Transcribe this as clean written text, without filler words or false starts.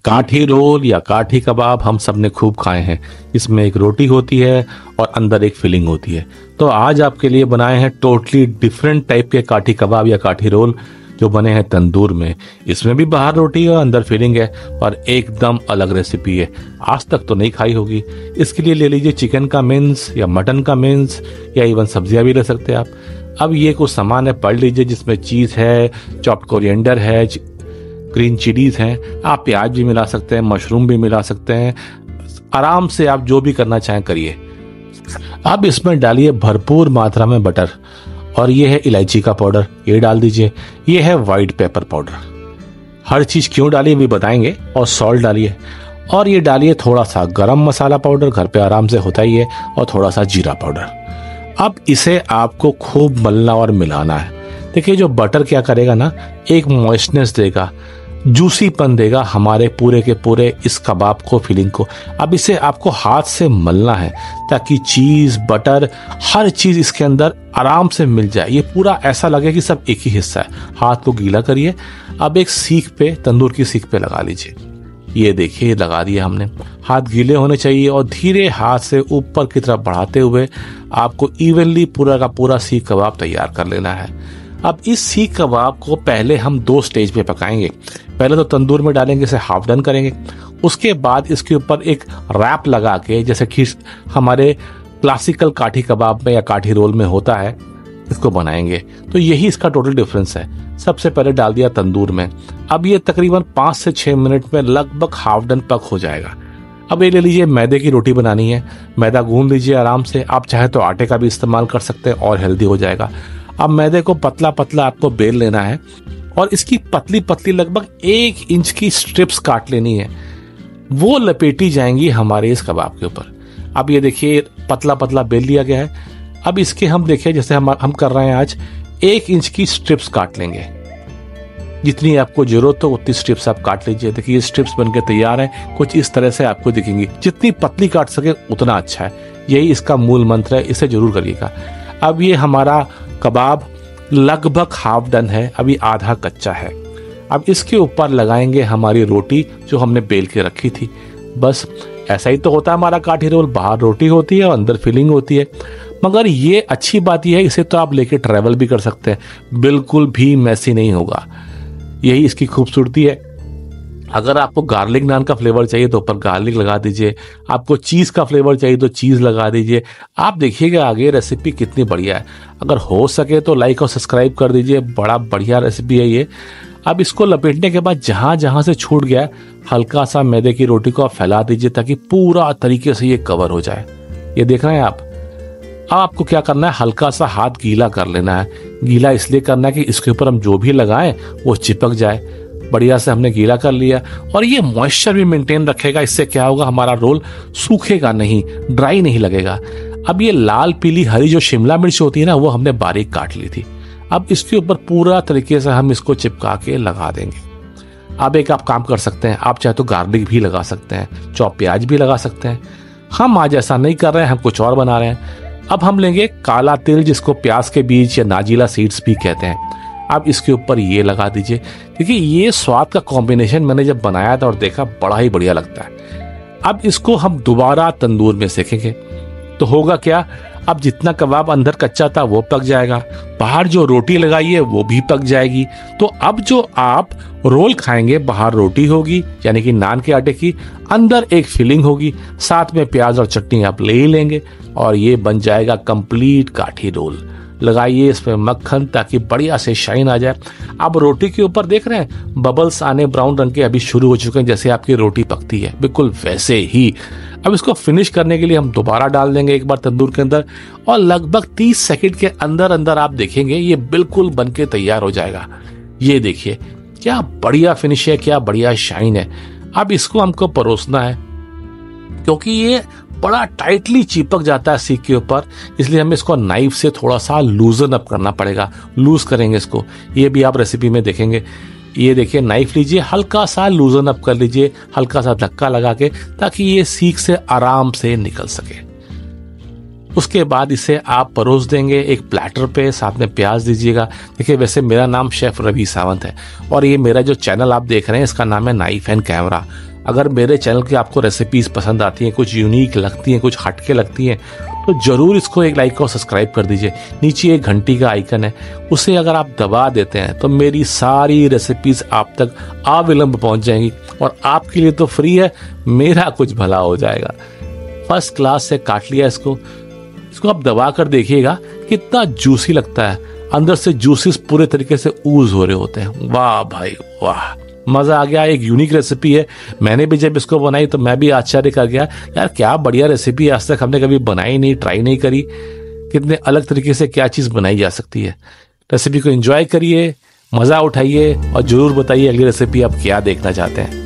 काठी रोल या काठी कबाब हम सब ने खूब खाए हैं। इसमें एक रोटी होती है और अंदर एक फिलिंग होती है। तो आज आपके लिए बनाए हैं टोटली डिफरेंट टाइप के काठी कबाब या काठी रोल जो बने हैं तंदूर में। इसमें भी बाहर रोटी है और अंदर फिलिंग है और एकदम अलग रेसिपी है, आज तक तो नहीं खाई होगी। इसके लिए ले लीजिए चिकन का मिन्स या मटन का मिन्स या इवन सब्जियां भी ले सकते हैं आप। अब ये कुछ सामान है पढ़ लीजिए, जिसमें चीज़ है, चॉप्ड कोरिएंडर है, ग्रीन चिलीज हैं, आप प्याज भी मिला सकते हैं, मशरूम भी मिला सकते हैं। आराम से आप जो भी करना चाहें करिए। अब इसमें डालिए भरपूर मात्रा में बटर और ये है इलायची का पाउडर, ये डाल दीजिए। ये है व्हाइट पेपर पाउडर। हर चीज क्यों डालिए भी बताएंगे। और सॉल्ट डालिए और ये डालिए थोड़ा सा गरम मसाला पाउडर, घर पे आराम से होता ही है, और थोड़ा सा जीरा पाउडर। अब इसे आपको खूब मलना और मिलाना है। देखिए जो बटर क्या करेगा ना, एक मॉइस्टनेस देगा, जूसीपन देगा हमारे पूरे के पूरे इस कबाब को, फिलिंग को। अब इसे आपको हाथ से मलना है ताकि चीज, बटर, हर चीज इसके अंदर आराम से मिल जाए। ये पूरा ऐसा लगे कि सब एक ही हिस्सा है। हाथ को गीला करिए। अब एक सीख पे, तंदूर की सीख पे लगा लीजिए। ये देखिए लगा दिया हमने। हाथ गीले होने चाहिए और धीरे हाथ से ऊपर की तरफ बढ़ाते हुए आपको इवनली पूरा का पूरा सीख कबाब तैयार कर लेना है। अब इस सीख कबाब को पहले हम 2 स्टेज पे पकाएंगे। पहले तो तंदूर में डालेंगे, इसे हाफ डन करेंगे। उसके बाद इसके ऊपर एक रैप लगा के, जैसे कि हमारे क्लासिकल काठी कबाब में या काठी रोल में होता है, इसको बनाएंगे। तो यही इसका टोटल डिफरेंस है। सबसे पहले डाल दिया तंदूर में। अब ये तकरीबन 5 से 6 मिनट में लगभग हाफ डन पक हो जाएगा। अब ये ले लीजिए, मैदे की रोटी बनानी है। मैदा गूंद लीजिए आराम से। आप चाहे तो आटे का भी इस्तेमाल कर सकते हैं और हेल्दी हो जाएगा। अब मैदे को पतला पतला आपको बेल लेना है और इसकी पतली पतली लगभग 1 इंच की स्ट्रिप्स काट लेनी है। वो लपेटी जाएंगी हमारे इस कबाब के ऊपर। अब ये देखिए पतला पतला बेल लिया गया है। अब इसके हम देखिए जैसे हम कर रहे हैं आज, 1 इंच की स्ट्रिप्स काट लेंगे। जितनी आपको जरूरत हो उतनी स्ट्रिप्स आप काट लीजिए। देखिए ये स्ट्रिप्स बनके तैयार हैं। कुछ इस तरह से आपको दिखेंगी। जितनी पतली काट सके उतना अच्छा है। यही इसका मूल मंत्र है, इसे जरूर करिएगा। अब ये हमारा कबाब लगभग हाफ डन है, अभी आधा कच्चा है। अब इसके ऊपर लगाएंगे हमारी रोटी जो हमने बेल के रखी थी। बस ऐसा ही तो होता है हमारा काठी रोल। बाहर रोटी होती है और अंदर फिलिंग होती है। मगर ये अच्छी बात यह है, इसे तो आप लेके ट्रैवल भी कर सकते हैं, बिल्कुल भी मैसी नहीं होगा। यही इसकी खूबसूरती है। अगर आपको गार्लिक नान का फ्लेवर चाहिए तो ऊपर गार्लिक लगा दीजिए। आपको चीज़ का फ्लेवर चाहिए तो चीज़ लगा दीजिए। आप देखिएगा आगे रेसिपी कितनी बढ़िया है। अगर हो सके तो लाइक और सब्सक्राइब कर दीजिए, बड़ा बढ़िया रेसिपी है ये। अब इसको लपेटने के बाद जहाँ जहाँ से छूट गया, हल्का सा मैदे की रोटी को आप फैला दीजिए ताकि पूरा तरीके से ये कवर हो जाए। ये देख रहे हैं आप। अब आपको क्या करना है, हल्का सा हाथ गीला कर लेना है। गीला इसलिए करना है कि इसके ऊपर हम जो भी लगाएं वो चिपक जाए। बढ़िया से हमने गीला कर लिया और ये मॉइस्चर भी मेंटेन रखेगा। इससे क्या होगा, हमारा रोल सूखेगा नहीं, ड्राई नहीं लगेगा। अब ये लाल पीली हरी जो शिमला मिर्च होती है ना, वो हमने बारीक काट ली थी। अब इसके ऊपर पूरा तरीके से हम इसको चिपका के लगा देंगे। अब एक आप काम कर सकते हैं, आप चाहे तो गार्लिक भी लगा सकते हैं, चॉप प्याज भी लगा सकते हैं। हम आज ऐसा नहीं कर रहे हैं, हम कुछ और बना रहे हैं। अब हम लेंगे काला तिल, जिसको प्याज के बीज या नाजीला सीड्स भी कहते हैं। अब इसके ऊपर ये लगा दीजिए। देखिए ये स्वाद का कॉम्बिनेशन मैंने जब बनाया था और देखा, बड़ा ही बढ़िया लगता है। अब इसको हम दोबारा तंदूर में सेकेंगे तो होगा क्या, अब जितना कबाब अंदर कच्चा था वो पक जाएगा, बाहर जो रोटी लगाई है वो भी पक जाएगी। तो अब जो आप रोल खाएंगे, बाहर रोटी होगी यानी कि नान के आटे की, अंदर एक फिलिंग होगी, साथ में प्याज और चटनी आप ले ही लेंगे और ये बन जाएगा कंप्लीट काठी रोल। लगाइए इसमें मक्खन ताकि बढ़िया से शाइन आ जाए। आप रोटी के ऊपर देख रहे हैं बबल्स आने ब्राउन रंग के अभी शुरू हो चुके हैं, जैसे आपकी रोटी पकती है, बिल्कुल वैसे ही। अब इसको फिनिश करने के लिए हम दोबारा डाल देंगे एक बार तंदूर के अंदर और लगभग 30 सेकंड के अंदर अंदर आप देखेंगे ये बिल्कुल बनके तैयार हो जाएगा। ये देखिए क्या बढ़िया फिनिश है, क्या बढ़िया शाइन है। अब इसको हमको परोसना है क्योंकि ये बड़ा टाइटली चिपक जाता है सीख के ऊपर, इसलिए हमें इसको नाइफ से थोड़ा सा लूजन अप करना पड़ेगा। लूज करेंगे इसको, ये भी आप रेसिपी में देखेंगे। ये देखिए नाइफ लीजिए, हल्का सा लूजन अप कर लीजिए, हल्का सा धक्का लगा के, ताकि ये सीख से आराम से निकल सके। उसके बाद इसे आप परोस देंगे एक प्लेटर पे, साथ में प्याज दीजिएगा। देखिए वैसे मेरा नाम शेफ रवि सावंत है और ये मेरा जो चैनल आप देख रहे हैं इसका नाम है नाइफ एंड कैमरा। अगर मेरे चैनल की आपको रेसिपीज पसंद आती हैं, कुछ यूनिक लगती हैं, कुछ हटके लगती हैं, तो जरूर इसको एक लाइक और सब्सक्राइब कर दीजिए। नीचे एक घंटी का आइकन है, उसे अगर आप दबा देते हैं तो मेरी सारी रेसिपीज आप तक अविलंब पहुंच जाएंगी और आपके लिए तो फ्री है, मेरा कुछ भला हो जाएगा। फर्स्ट क्लास से काट लिया इसको आप दबा कर देखिएगा कितना जूसी लगता है, अंदर से जूसेस पूरे तरीके से ऊज हो रहे होते हैं। वाह भाई वाह, मजा आ गया। एक यूनिक रेसिपी है, मैंने भी जब इसको बनाई तो मैं भी आश्चर्य कर गया, यार क्या बढ़िया रेसिपी, आज तक हमने कभी बनाई नहीं, ट्राई नहीं करी, कितने अलग तरीके से क्या चीज़ बनाई जा सकती है। रेसिपी को एंजॉय करिए, मज़ा उठाइए और ज़रूर बताइए अगली रेसिपी आप क्या देखना चाहते हैं।